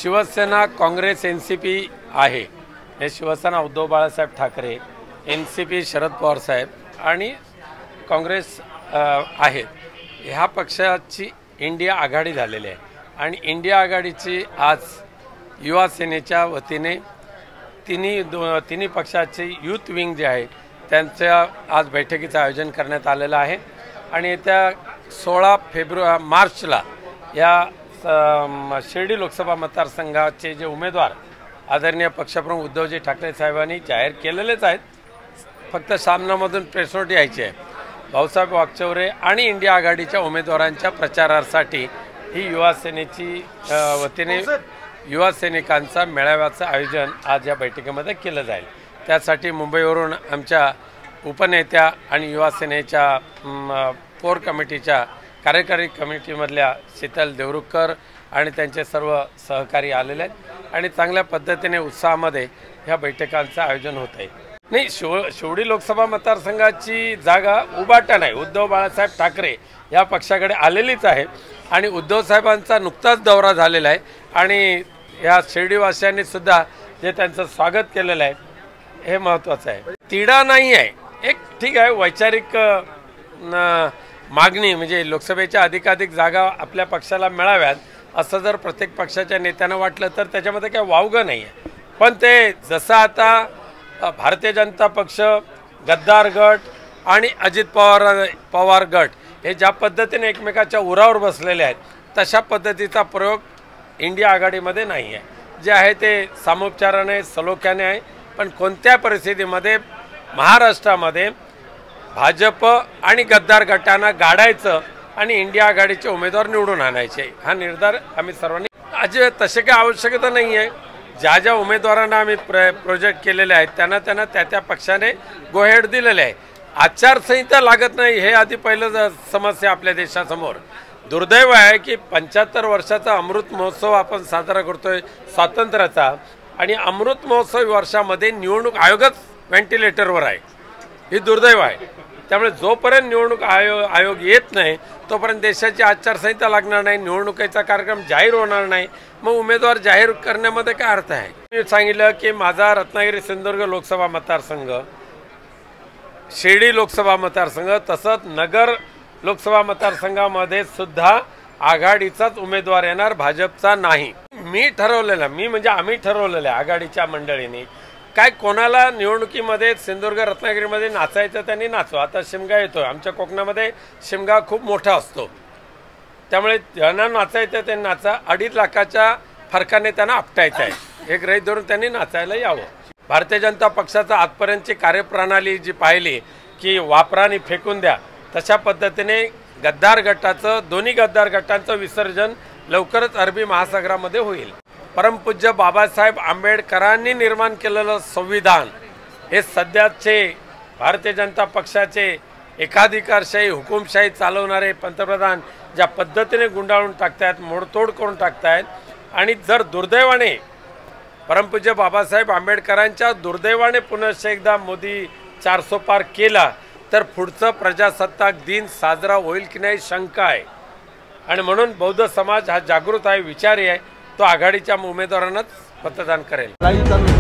Shiv Sena Congress NCP आहे। हे Shivsena Uddhav Balasaheb Thackeray, NCP Sharad Pawar saheb आणि काँग्रेस आहेत। ह्या पक्षाची इंडिया आघाडी झालेली आहे आणि इंडिया आघाडीची आज युवा सेनेच्या वतीने तिन्ही पक्षाची यूथ विंग जे आहे त्यांच्या आज बैठकीचं आयोजन करण्यात आलेलं आहे आणि येत्या 16 मार्चला या शिर्डी लोकसभा मतदारसंघाचे जे उमेदवार आदरणीय पक्षप्रमुख उद्धवजी ठाकरे साहेबांनी जाहीर केलेलेच आहेत, फक्त सामनामधून प्रेस नोट यायची आहे। भाऊसाहेब वागचौरे आणि इंडिया आघाडीच्या उमेदवारांच्या प्रचारासाठी ही युवा सेनेची वतीने युवा सैनिकांचा मेळाव्याचं आयोजन आज या बैठकीमध्ये केलं जाईल। त्यासाठी मुंबईवरून आमच्या उपनेत्या आणि युवा सेनेच्या कोर कमिटीच्या कार्यकारी कमिटीमधल्या शीतल देवरुखकर आणि त्यांचे सर्व सहकारी आलेले आहेत आणि चांगल्या पद्धतीने उत्साहामध्ये ह्या बैठकांचं आयोजन होत आहे। नाही, शिवडी लोकसभा मतदारसंघाची जागा उभाटा नाही, उद्धव बाळासाहेब ठाकरे या पक्षाकडे आलेलीच आहे आणि उद्धव साहेबांचा नुकताच दौरा झालेला आहे आणि या शिर्डीवासियांनी सुद्धा जे त्यांचं स्वागत केलेलं आहे हे महत्त्वाचं आहे। तिढा नाही आहे, एक ठीक आहे वैचारिक मागणी म्हणजे लोकसभेच्या अधिकाधिक जागा आपल्या पक्षाला मिळाव्यात असं जर प्रत्येक पक्षाच्या नेत्यांना वाटलं तर त्याच्यामध्ये काही वावगं नाही आहे। पण ते जसं आता भारतीय जनता पक्ष, गद्दार गट आणि अजित पवार गट हे ज्या पद्धतीने एकमेकाच्या उरावर बसलेले आहेत तशा पद्धतीचा प्रयोग इंडिया आघाडीमध्ये नाही आहे। जे आहे ते सामोपचाराने सलोख्याने आहे, पण कोणत्या परिस्थितीमध्ये महाराष्ट्रामध्ये भाजप आणि गद्दार गटांना गाडायचं आणि इंडिया आघाडीचे उमेदवार निवडून आणायचे हा निर्धार आम्ही सर्वांनी आज तसे काही आवश्यकता नाही आहे। ज्या ज्या उमेदवारांना आम्ही प्रोजेक्ट केलेले आहेत त्यांना त्या पक्षाने गोहेड दिलेले आहे। आचारसंहिता लागत नाही हे आधी पहिलं समस्या आपल्या देशासमोर। दुर्दैव आहे की 75 वर्षाचा अमृत महोत्सव आपण साजरा करतोय स्वातंत्र्याचा आणि अमृत महोत्सव वर्षामध्ये निवडणूक आयोगच व्हेंटिलेटरवर आहे, ही दुर्दैव आहे। त्यामुळे जोपर्यंत निवडणूक आयोग येत नाही तोपर्यंत देशाची आचारसंहिता लागणार नाही, निवडणुकीचा कार्यक्रम जाहीर होणार नाही, मग उमेदवार जाहीर करण्यामध्ये काय अर्थ आहे। मी सांगितलं की माझा रत्नागिरी सिंधुदुर्ग लोकसभा मतदारसंघ, शिर्डी लोकसभा मतदारसंघ तसंच नगर लोकसभा मतदारसंघामध्ये सुद्धा आघाडीचाच उमेदवार येणार, भाजपचा नाही। म्हणजे आम्ही ठरवलेलं आहे आघाडीच्या मंडळीने काय कोणाला निवडणुकीमध्ये सिंधुदुर्ग रत्नागिरीमध्ये नाचायचं त्यांनी नाचो। आता शिमगा येतोय, आमच्या कोकणामध्ये शिमगा खूप मोठा असतो, त्यामुळे ज्यांना नाचायचं त्यांनी नाचा। 2.5 लाखाच्या फरकाने त्यांना आपटायचं आहे, हे गृहीत धरून त्यांनी नाचायला यावं। भारतीय जनता पक्षाचा आजपर्यंतची कार्यप्रणाली जी पाहिली की वापरा आणि फेकून द्या, तशा पद्धतीने गद्दार गटाचं दोन्ही गद्दार गटांचं विसर्जन लवकरच अरबी महासागरामध्ये होईल। परमपूज्य बाबासाहेब आंबेडकरांनी निर्माण केलेलं संविधान हे सध्याचे भारतीय जनता पक्षाचे एकाधिकारशाही हुकुमशाही चालवणारे पंतप्रधान ज्या पद्धतीने गुंडाळून टाकतायत, मोडतोड करून टाकतायत आणि जर दुर्दैवाने परमपूज्य बाबासाहेब आंबेडकरांच्या दुर्दैवाने पुनश्च एकदा मोदी 400 पार केला तर पुढचं प्रजासत्ताक दिन साजरा होईल की नाही शंका आहे आणि म्हणून बौद्ध समाज हा जागृत आहे, विचारी आहे, तो आघाडीच्या उमेदवारांनाच मतदान करेल।